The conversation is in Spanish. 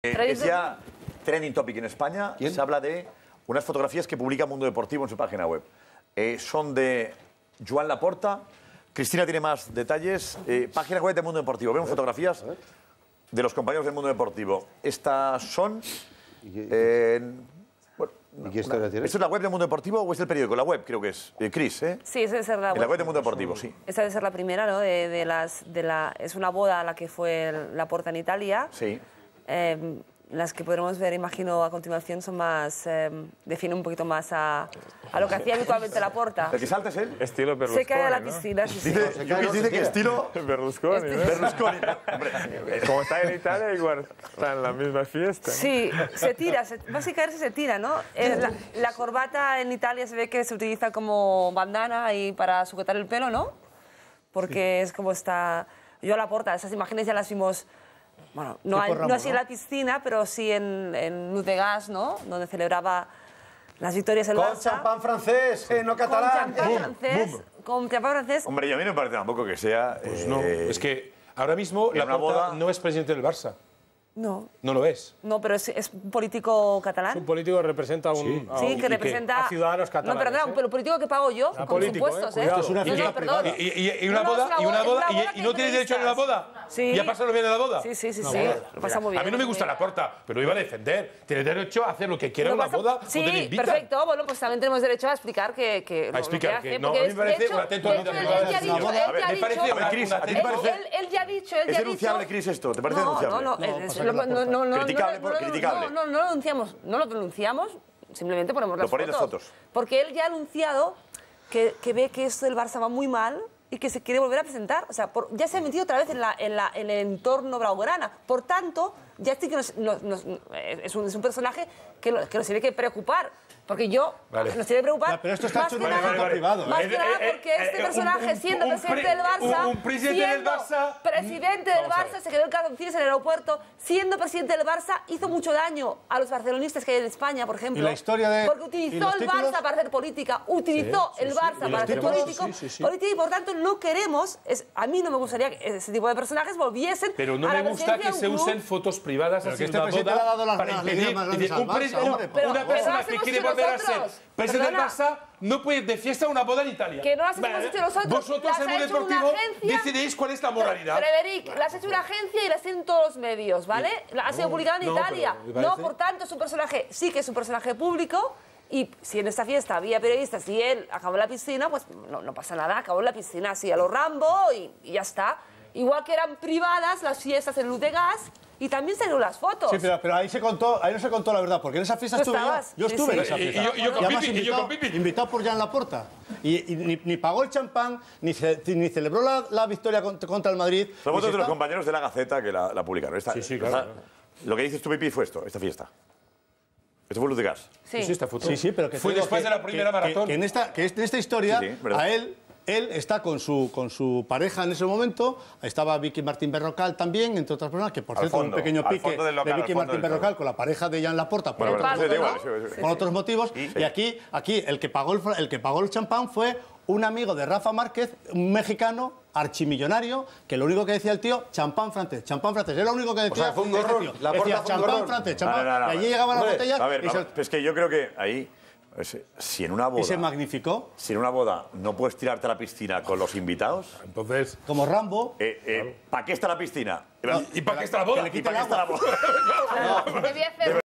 Es ya trending topic en España. ¿Quién? Se habla de unas fotografías que publica Mundo Deportivo en su página web. Son de Joan Laporta. Cristina tiene más detalles. Página web de Mundo Deportivo. Vemos fotografías de los compañeros del Mundo Deportivo. Estas son... ¿Y qué historia tiene? ¿Esto es la web del Mundo Deportivo o es el periódico? La web, creo que es. Cris, ¿eh? Sí, esa debe ser la web. La web del Mundo Deportivo, sí. Esa debe ser la primera, ¿no? Es una boda a la que fue Laporta en Italia. Sí. Las que podremos ver, imagino, a continuación son más... definen un poquito más a lo que hacía habitualmente Laporta. ¿El que salta es él? Estilo Berlusconi, Se cae a la ¿no? piscina, sí, sí. Dice que estilo... Berlusconi, ¿no? Berlusconi. Como está en Italia, igual está en la misma fiesta, ¿no? Sí, se tira, básicamente se tira, ¿no? La corbata en Italia se ve que se utiliza como bandana y para sujetar el pelo, ¿no? Porque es como está... Yo Laporta, esas imágenes ya las vimos... Bueno, no así en la piscina, pero sí en Luz de Gas, ¿no? Donde celebraba las victorias el Barça. Con champán francés, no catalán. Con champán francés. Hombre, y a mí no me parece tampoco que sea... Pues no, es que ahora mismo en una Laporta boda... no es presidente del Barça. No. No lo es. No, pero es un político catalán. Es un político que representa a un... Sí, que representa... A ciudadanos catalanes. No, perdón, pero político que pago yo, con político, impuestos, cuidado. Esto es una fiesta privada. Y una boda, y no tiene derecho a ir a la boda. Sí. ¿Y a pasarlo bien en la boda? Sí. Lo pasa muy bien. A mí no me gusta Laporta, pero lo iba a defender. Tiene derecho a hacer lo que quiera en la boda Sí, donde le invitan. perfecto. Bueno, pues también tenemos derecho a explicar que A explicar que no, a porque mí me parece de hecho, un atento a la vida privada. él ya ha dicho... Él ya ha dicho... ¿Es denunciable, Cris, esto? ¿Te parece denunciable? No, criticable. No lo denunciamos, simplemente ponemos las ponéis las fotos. Porque él ya ha anunciado que ve que esto del Barça va muy mal y que se quiere volver a presentar. O sea, ya se ha metido otra vez en el entorno blaugrana. Por tanto, ya sí que es un personaje que nos tiene que preocupar. Porque nos tiene que preocupar. Pero esto está hecho en un evento privado. Más que nada porque este personaje, siendo presidente del Barça. Un presidente del Barça. Presidente del Barça, se quedó en calzoncillos en el aeropuerto. Siendo presidente del Barça, hizo mucho daño a los barcelonistas que hay en España, por ejemplo. ¿Y la historia de.? Porque utilizó el Barça para hacer política. Utilizó el Barça para hacer política. Y por tanto, no queremos. A mí no me gustaría que ese tipo de personajes volviesen. Pero no me gusta que se usen fotos privadas así este presidente le ha dado las impedir. Una persona que quiere volver a ser presidente del Barça no puede ir de fiesta a una boda en Italia. Que no las hemos hecho nosotros. Vosotros en el Deportivo decidéis cuál es la moralidad. Frederic, las ha hecho una agencia y las tienen todos los medios, ¿vale? Ha sido publicada en Italia. No, por tanto, es un personaje, sí que es un personaje público. Y si en esta fiesta había periodistas y él acabó en la piscina, pues no pasa nada, acabó en la piscina así a lo Rambo y ya está. Igual que eran privadas las fiestas en Luz de Gas y también salieron las fotos. Sí, pero ahí no se contó la verdad, porque en esa fiesta estuve yo. Yo estuve en esa fiesta. Y yo con Pipi. Invitado por Joan Laporta. Y ni pagó el champán, ni celebró la victoria contra el Madrid. Son fotos de los compañeros de la Gaceta que la publicaron. Sí, claro. Lo que dices tú, Pipi, fue esta fiesta. Esto fue Luz de Gas. Sí, esta foto. Sí, pero que fue después de la primera maratón. Que en esta historia, a él está con su pareja en ese momento, estaba Vicky Martín Berrocal también, entre otras personas, que por cierto un pequeño pique de Vicky Martín Berrocal con la pareja de Joan Laporta por otros motivos. Y aquí el que pagó el champán fue un amigo de Rafa Márquez, un mexicano archimillonario, que lo único que decía el tío, champán francés, era lo único que decía. O sea, fue un gorrón. Tío. Decía champán francés, champán. Y allí llegaban las botellas. A ver, es que yo creo que ahí... Si en una boda... ¿Y se magnificó? Si en una boda no puedes tirarte a la piscina con los invitados... Entonces... Como Rambo... ¿Para qué está la piscina? ¿Y para qué está la boda? ¿Y para qué está la boda? Debía hacer